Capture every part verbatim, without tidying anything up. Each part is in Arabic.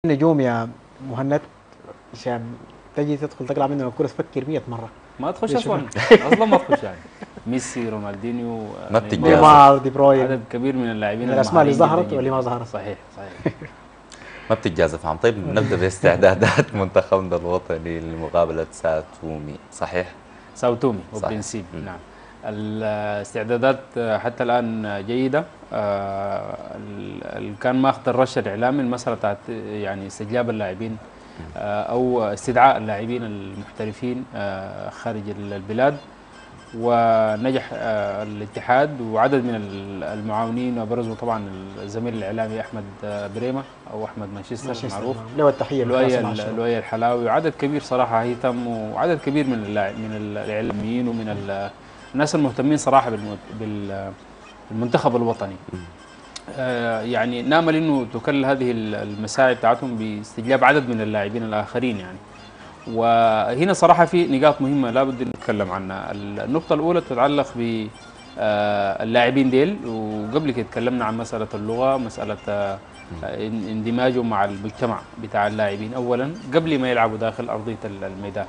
نجوم يا مهند عشان تجي تدخل تقلع منهم الكرة تفكر مية مرة. ما تخش ليش اصلا اصلا ما تخش يعني ميسي رونالدينيو ما نيمار، بتتجازف. نيمار دي بروين عدد كبير من اللاعبين من الأسماء اللي المهاريين جدا ظهرت واللي جدا. ما ظهرت. صحيح صحيح. ما بتتجازف عم. طيب نبدأ باستعدادات منتخبنا الوطني لمقابلة ساو تومي، صحيح؟ ساو تومي صحيح. وبرنسيب، مم. نعم. الاستعدادات حتى الان جيده. آه، ال- ال- كان ماخذ الرشه الاعلامي المساله بتاعت يعني استجلاب اللاعبين آه، او استدعاء اللاعبين المحترفين آه، خارج البلاد، ونجح آه، الاتحاد وعدد من ال- المعاونين، وابرزوا طبعا الزميل الاعلامي احمد آه، بريمه او احمد مانشستر مانشستر معروف، نعم. له التحية من لؤي راسه مع الشباب. لؤي الحلاوي، وعدد كبير صراحه هيثم، وعدد كبير من اللاعب من الاعلاميين ومن ال- الناس المهتمين صراحه بالم- بالمنتخب الوطني. آه، يعني نامل انه تكل هذه المساعي بتاعتهم باستجلاب عدد من اللاعبين الاخرين يعني. وهنا صراحه في نقاط مهمه لابد نتكلم عنها. النقطه الاولى تتعلق ب آه، اللاعبين ديل، وقبل كده تكلمنا عن مساله اللغه، مساله آه، ان- اندماجهم مع المجتمع بتاع اللاعبين اولا قبل ما يلعبوا داخل ارضيه الميدان.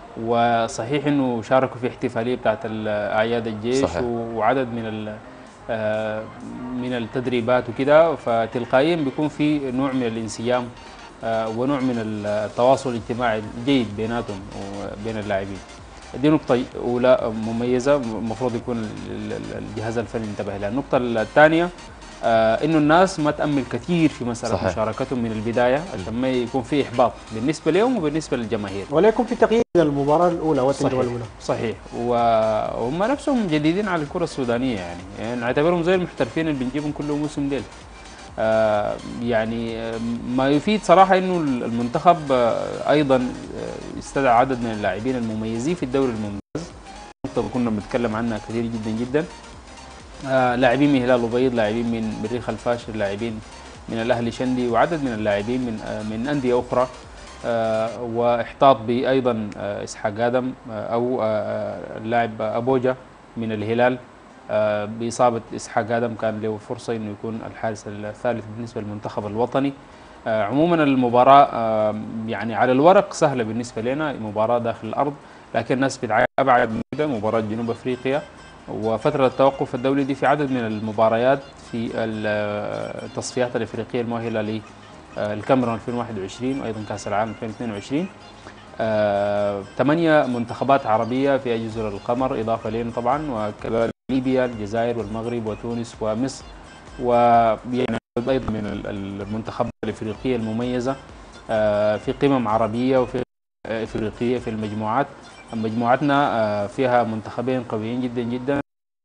وصحيح انه شاركوا في احتفاليه بتاعت ال- اعياد الجيش صحيح. وعدد من ال- آه، من التدريبات وكده، فتلقائيا بيكون في نوع من الانسجام آه، ونوع من التواصل الاجتماعي الجيد بيناتهم وبين اللاعبين. دي نقطة أولى مميزة المفروض يكون ال- ال- الجهاز الفني انتبه لها. النقطة الثانية آه انه الناس ما تأمل كثير في مسألة صحيح. مشاركتهم من البداية عشان ما يكون في إحباط بالنسبة لهم وبالنسبة للجماهير. ولا يكون في تغيير من المباراة الأولى صحيح والتجربة الأولى. صحيح. وهم نفسهم جديدين على الكرة السودانية يعني، يعني نعتبرهم زي المحترفين اللي بنجيبهم كل موسم ديل. آه يعني آه، ما يفيد صراحة انه المنتخب آه ايضا آه، استدعى عدد من اللاعبين المميزين في الدوري الممتاز، نقطة كنا بنتكلم عنها كثير جدا جدا. آه لاعبين من هلال البيض، لاعبين من مريخ الفاشر، لاعبين من الاهلي شندي، وعدد من اللاعبين من آه من انديه اخرى. آه واحتاط بايضا آه اسحاق ادم آه او آه اللاعب ابوجا من الهلال آه باصابه اسحاق ادم، كان له فرصه انه يكون الحارس الثالث بالنسبه للمنتخب الوطني. آه عموما المباراه آه يعني على الورق سهله بالنسبه لنا، مباراه داخل الارض، لكن الناس بتعاني ابعد من كده، مباراه جنوب افريقيا وفترة التوقف الدولي دي في عدد من المباريات في التصفيات الافريقيه المؤهله للكاميرون ألفين وواحد وعشرين وايضا كاس العالم ألفين واثنين وعشرين. آه، ثمانية منتخبات عربيه في جزر القمر اضافه لنا طبعا، وكذلك ليبيا، الجزائر والمغرب وتونس ومصر، ويعني ايضا من المنتخبات الافريقيه المميزه آه، في قمم عربيه وفي افريقيه في المجموعات. مجموعتنا آه، فيها منتخبين قويين جدا جدا،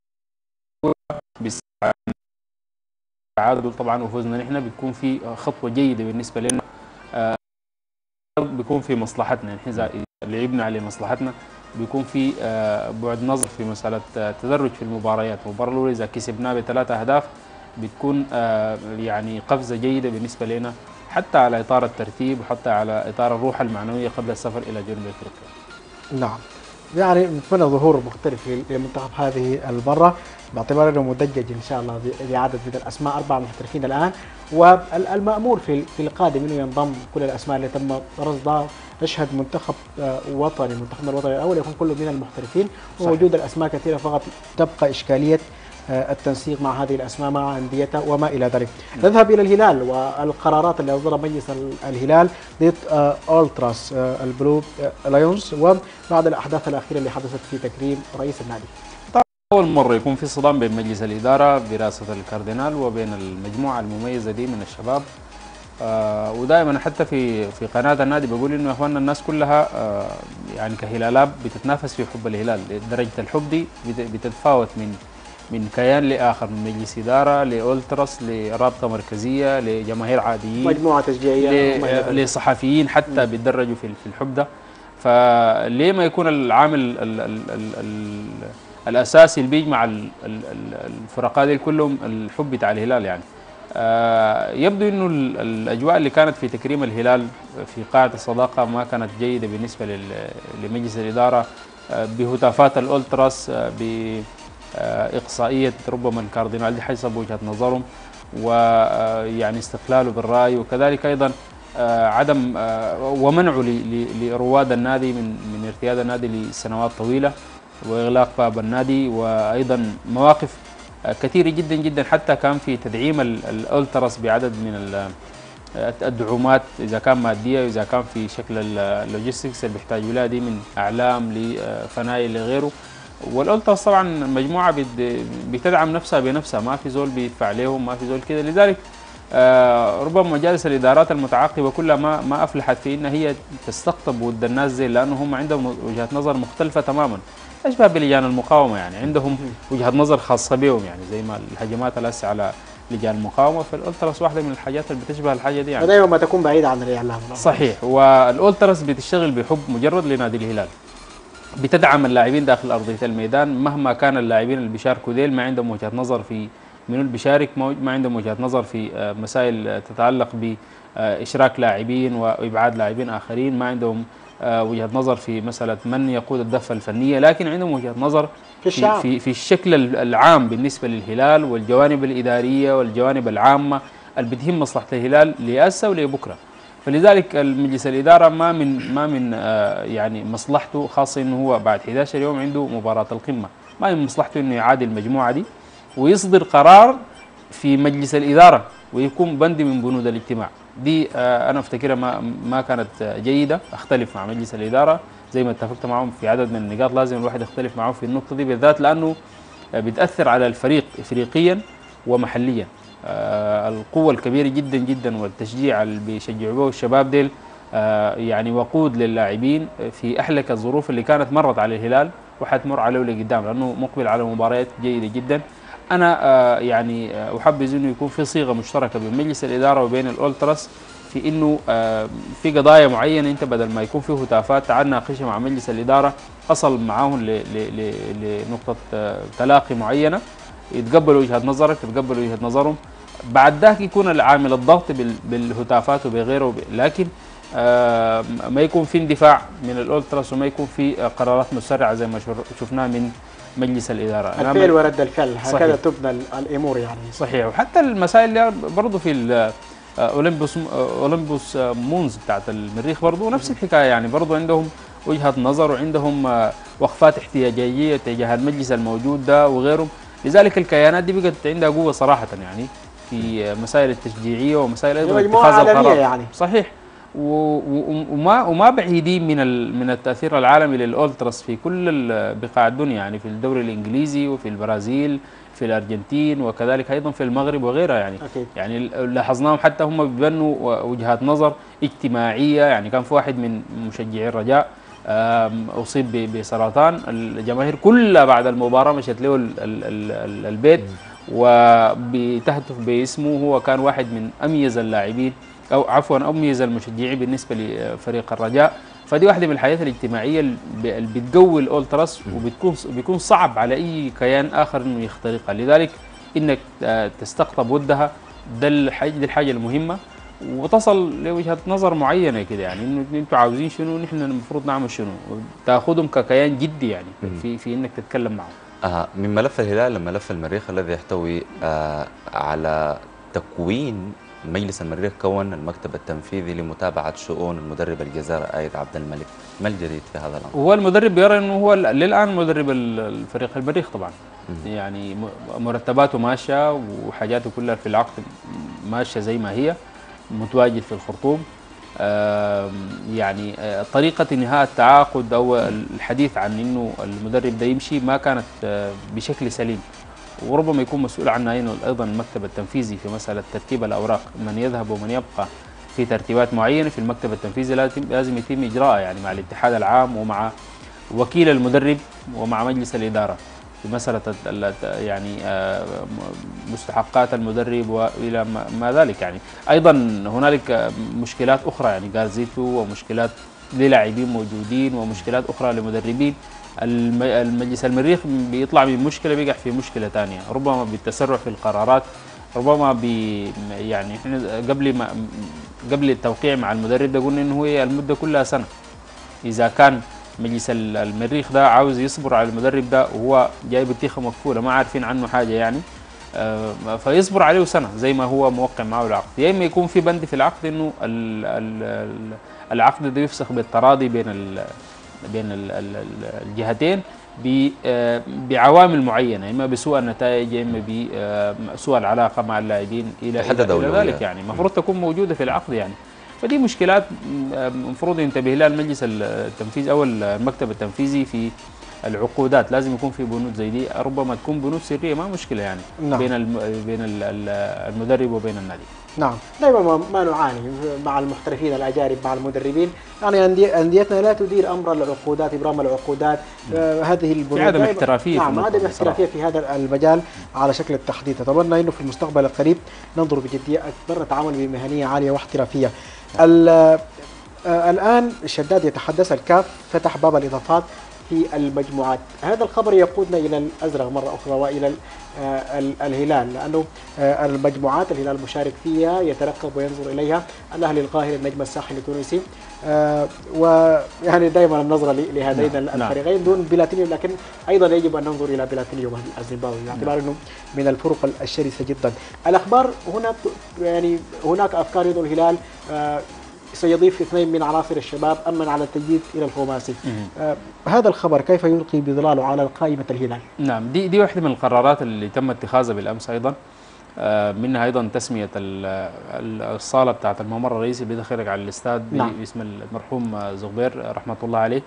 بالتعادل طبعا وفوزنا نحن بتكون في خطوه جيده بالنسبه لنا، آه، بيكون في مصلحتنا نحن اذا لعبنا على مصلحتنا، بيكون في آه، بعد نظر في مساله آه، تدرج في المباريات. المباراه الاولى اذا كسبناها بثلاثه اهداف بتكون آه، يعني قفزه جيده بالنسبه لنا، حتى على اطار الترتيب وحتى على اطار الروح المعنويه قبل السفر الى جنوب افريقيا. نعم. يعني نتمنى ظهور مختلف للمنتخب هذه المرة، باعتبار انه مدجج ان شاء الله بعدد من الاسماء، اربع محترفين الان، والمأمول في في القادم انه ينضم كل الاسماء اللي تم رصدها. نشهد منتخب وطني، منتخبنا الوطني الاول يكون كله من المحترفين، ووجود الاسماء كثيره فقط تبقى اشكاليه التنسيق مع هذه الاسماء مع انديتها وما الى ذلك. نذهب الى الهلال والقرارات اللي اصدرها مجلس الهلال ضد اولتراس البلو لايونز، وبعد الاحداث الاخيره اللي حدثت في تكريم رئيس النادي. أول مرة يكون في صدام بين مجلس الإدارة برئاسة الكاردينال وبين المجموعة المميزة دي من الشباب. آه ودائما حتى في في قناة النادي بقول إنه يا إخواننا الناس كلها آه يعني كهلالات بتتنافس في حب الهلال، درجة الحب دي بتتفاوت من من كيان لآخر، من مجلس إدارة لأولتراس لرابطة مركزية لجماهير عاديين مجموعة تشجيعية لصحفيين حتى بيتدرجوا في في الحب ده. فليه ما يكون العامل ال ال ال ال الاساسي اللي بيجمع الفرقات دي كلهم الحب بتاع الهلال يعني. آه يبدو انه الاجواء اللي كانت في تكريم الهلال في قاعه الصداقه ما كانت جيده بالنسبه لمجلس الاداره، آه بهتافات الالتراس، آه باقصائيه ربما الكاردينال دي حسب وجهه نظرهم، ويعني استقلاله بالراي، وكذلك ايضا آه، عدم آه، ومنعه ل- ل- لرواد النادي من من ارتياد النادي لسنوات طويله، واغلاق باب النادي، وايضا مواقف آه، كثيره جدا جدا، حتى كان في تدعيم ال- الالتراس بعدد من ال- الدعومات، اذا كان ماديه واذا كان في شكل ال- اللوجيستكس اللي بيحتاجوا لها دي من اعلام لفنايل لغيره. والالتراس طبعا مجموعه بت- بتدعم نفسها بنفسها، ما في زول بيدفع لهم، ما في زول كده. لذلك آه، ربما مجالس الادارات المتعاقبه كلها ما ما افلحت في ان هي تستقطب ود الناس زي، لانه هم عندهم وجهات نظر مختلفه تماما، اشبه بلجان المقاومه يعني، عندهم وجهه نظر خاصه بهم، يعني زي ما الهجمات الاسي على لجان المقاومه، فالالتراس واحده من الحاجات اللي بتشبه الحاجه دي يعني. ودائما ما تكون بعيده عن الاعلام. صحيح. والالتراس بتشتغل بحب مجرد لنادي الهلال، بتدعم اللاعبين داخل ارضيه الميدان، مهما كان اللاعبين اللي بيشاركوا ديل ما عندهم وجهه نظر في منو اللي بيشارك، ما عندهم وجهه نظر في آه، مسائل تتعلق باشراك لاعبين وابعاد لاعبين اخرين، ما عندهم آه، وجهه نظر في مساله من يقود الدفه الفنيه، لكن عندهم وجهه نظر في الشعب، في, في الشكل العام بالنسبه للهلال، والجوانب الاداريه والجوانب العامه اللي بتهم مصلحه الهلال لهسه ولبكره. فلذلك المجلس الاداره ما من ما من آه، يعني مصلحته، خاصه انه هو بعد أحد عشر يوم عنده مباراه القمه، ما من مصلحته انه يعادي المجموعه دي ويصدر قرار في مجلس الاداره ويكون بند من بنود الاجتماع دي. آه، انا افتكرها ما ما كانت آه، جيده. اختلف مع مجلس الاداره زي ما اتفقت معهم في عدد من النقاط، لازم الواحد يختلف معه في النقطه دي بالذات، لانه آه، بتاثر على الفريق افريقيا ومحليا. آه، القوة الكبيرة جدا جدا والتشجيع اللي بيشجعوا به الشباب ديل آه، يعني وقود للاعبين في أحلك الظروف اللي كانت مرت على الهلال وحتمر عليه لقدام، لأنه مقبل على مباريات جيدة جدا. أنا آه، يعني آه، أحبذ أنه يكون في صيغة مشتركة بين مجلس الإدارة وبين الأولتراس في أنه آه، في قضايا معينة أنت بدل ما يكون فيه هتافات تعال ناقشها مع مجلس الإدارة، أصل معاهم ل- ل- ل- لنقطة آه، تلاقي معينة، يتقبلوا وجهة نظرك يتقبلوا وجهة نظرهم، بعد ذاك يكون العامل الضغط بال- بالهتافات وبغيره وب... لكن آه ما يكون في اندفاع من الالتراس وما يكون في آه، قرارات مسرعه زي ما شر- شفناها من مجلس الاداره. الفعل ورد الفعل، هكذا صحيح. تبنى ال- الامور يعني. صحيح. وحتى المسائل اللي برضه في ال- آه، اولمبوس آه، اولمبوس آه، مونز بتاعت المريخ برضه نفس الحكايه، يعني برضه عندهم وجهه نظر وعندهم آه، وقفات احتجاجيه تجاه المجلس الموجود ده وغيرهم. لذلك الكيانات دي بقت عندها قوه صراحه يعني في مسائل التشجيعيه ومسائل ايضا مجموعة اتخاذ عالمية القرار. يعني. صحيح. و- و- وما وما بعيدين من ال- من التاثير العالمي للأولتراس في كل ال- بقاع الدنيا، يعني في الدوري الانجليزي وفي البرازيل في الارجنتين وكذلك ايضا في المغرب وغيرها يعني. أكيد. يعني لاحظناهم حتى هم بيبنوا وجهات نظر اجتماعيه، يعني كان في واحد من مشجعي الرجاء آم، اصيب ب- بسرطان، الجماهير كلها بعد المباراه مشت له ال- ال- ال- البيت وبتهتف باسمه. هو كان واحد من اميز اللاعبين او عفوا اميز المشجعين بالنسبه لفريق الرجاء. فدي واحده من الحياه الاجتماعيه اللي ب- اللي بتقوي الاولتراس وبتكون بيكون صعب على اي كيان اخر انه يخترقها. لذلك انك آه، تستقطب ودها ده الحاجه دي الحاجه المهمه، وتصل لوجهه نظر معينه كده، يعني انه انتوا عاوزين شنو نحن المفروض نعمل شنو، وتاخذهم ككيان جدي يعني في في انك تتكلم معهم. آه من ملف الهلال لملف المريخ الذي يحتوي آه على تكوين مجلس المريخ، كون المكتب التنفيذي لمتابعة شؤون المدرب الجزائري آيد عبد الملك. ما الجديد في هذا الأمر؟ هو المدرب بيرى انه هو للان مدرب ال- الفريق المريخ طبعا، يعني م- مرتباته ماشيه وحاجاته كلها في العقد ماشيه زي ما هي، متواجد في الخرطوم. آم، يعني آه، طريقه انهاء التعاقد او الحديث عن انه المدرب ده يمشي ما كانت آه، بشكل سليم، وربما يكون مسؤول عنها أيضاً ايضا المكتب التنفيذي في مساله ترتيب الاوراق، من يذهب ومن يبقى في ترتيبات معينه في المكتب التنفيذي لازم لازم يتم اجراءها، يعني مع الاتحاد العام ومع وكيل المدرب ومع مجلس الاداره في مساله ال- ال- يعني آه، مستحقات المدرب والى ما- ما ذلك. يعني ايضا هنالك آه، مشكلات اخرى، يعني جارزيتو ومشكلات للاعبين موجودين ومشكلات اخرى لمدربين. الم- المجلس المريخ بيطلع من مشكله بيقع في مشكله ثانيه، ربما بالتسرع في القرارات، ربما ب يعني احنا قبل ما قبل التوقيع مع المدرب ده قلنا انه هي المده كلها سنه. اذا كان مجلس ال- المريخ ده عاوز يصبر على المدرب ده وهو جاي بطيخه مقفوله ما عارفين عنه حاجه يعني، آه، فيصبر عليه سنه زي ما هو موقع معه العقد، يا اما يكون في بند في العقد انه ال- ال- ال- العقد ده يفسخ بالتراضي بين ال بين ال- ال- ال- الجهتين ب- آه، بعوامل معينه، اما بسوء النتائج، اما بسوء العلاقه مع اللاعبين الى تحدد الى إلى أولويات. ذلك، يعني المفروض تكون موجوده في العقد يعني. فدي مشكلات المفروض ينتبه لها المجلس التنفيذي او المكتب التنفيذي في العقودات. لازم يكون في بنود زي دي، ربما تكون بنود سريه ما مشكله يعني. نعم. بين الم... بين ال- ال- المدرب وبين النادي. نعم، دائما ما, ما نعاني مع المحترفين الاجانب مع المدربين، يعني أندي- انديتنا لا تدير امر العقودات، ابرام العقودات، آه هذه البنود في عدم دائماً- احترافيه في نعم، النقطة عدم دي احترافيه صراحة. في هذا المجال على شكل التحديد. اتمنى انه في المستقبل القريب ننظر بجديه اكبر، نتعامل بمهنيه عاليه واحترافيه. ال- آه، الان شداد يتحدث الكاف فتح باب الاضافات في المجموعات، هذا الخبر يقودنا الى الازرق مره اخرى والى ال- آه، ال- الهلال، لانه آه، المجموعات الهلال مشارك فيها يترقب وينظر اليها، الاهلي القاهري النجم الساحلي التونسي، آه، ويعني دائما النظره ل- لهذين نعم، نعم. الفريقين دون بلاتينيوم، لكن ايضا يجب ان ننظر الى بلاتينيوم الزيمبابوي باعتبار انه من الفرق الشرسه جدا. الاخبار هنا يعني هناك افكار انه الهلال آه، سيضيف اثنين من عناصر الشباب امن على التجديد الى الخماسي. آه هذا الخبر كيف يلقي بظلاله على قائمه الهلال؟ نعم، دي دي واحده من القرارات اللي تم اتخاذها بالامس ايضا. آه، منها ايضا تسميه ال- ال- الصاله بتاعت الممر الرئيسي اللي دخلك على الاستاد نعم. باسم المرحوم زغبير رحمه الله عليه،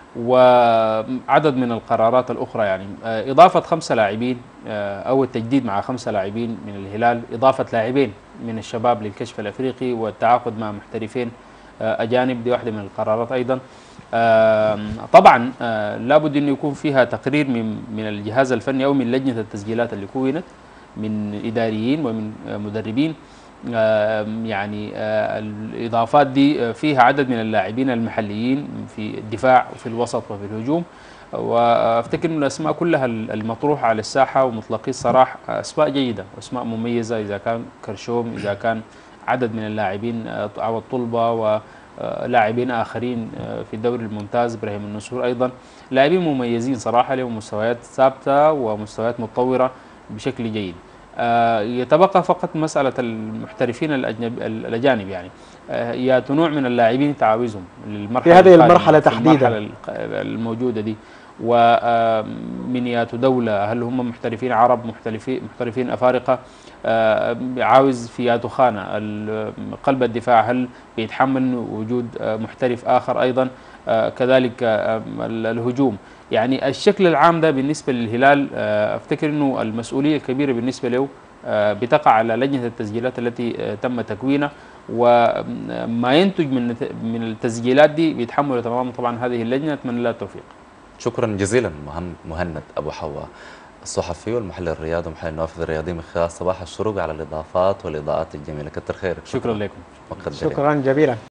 وعدد من القرارات الاخرى يعني. آه، اضافه خمسه لاعبين آه، او التجديد مع خمسه لاعبين من الهلال، اضافه لاعبين من الشباب للكشف الافريقي، والتعاقد مع محترفين آه، اجانب، دي واحده من القرارات ايضا. آه، طبعا آه، لابد انه يكون فيها تقرير من من الجهاز الفني او من لجنه التسجيلات اللي كونت من اداريين ومن آه، مدربين. آه، يعني آه، الاضافات دي آه، فيها عدد من اللاعبين المحليين في الدفاع وفي الوسط وفي الهجوم، وافتكر ان الاسماء كلها المطروحه على الساحه ومطلقي السراح اسماء جيده، اسماء مميزه، اذا كان كرشوم، اذا كان عدد من اللاعبين آه، عوض طلبه ولاعبين اخرين آه، في الدوري الممتاز، ابراهيم النسور ايضا، لاعبين مميزين صراحه لهم مستويات ثابته ومستويات متطوره بشكل جيد. آه، يتبقى فقط مسألة المحترفين الأجنب الأجانب يعني. آه، يا نوع من اللاعبين تعاوزهم للمرحلة في هذه القادمة، المرحلة في تحديدا. المرحلة الق- الموجودة دي، ومن ياتوا دولة، هل هم محترفين عرب، محترفين محترفين أفارقة، آه، عاوز في ياتو خانة ال- قلب الدفاع، هل بيتحمل وجود آه، محترف آخر أيضا، آه، كذلك آه، الهجوم. يعني الشكل العام ده بالنسبة للهلال آه، أفتكر أنه المسؤولية الكبيرة بالنسبة له آه، بتقع على لجنة التسجيلات التي آه، تم تكوينها، وما ينتج من من التسجيلات دي بيتحملوا تماما طبعا هذه اللجنة. أتمنى لها التوفيق. شكرا جزيلا مهم مهند أبو حواء، الصحفي والمحلل الرياضي ومحلل النوافذ الرياضي من خلال صباح الشروق على الإضافات والإضاءات الجميلة. كتر خيرك. شكرا لكم. وقت جليل. شكرا جزيلا.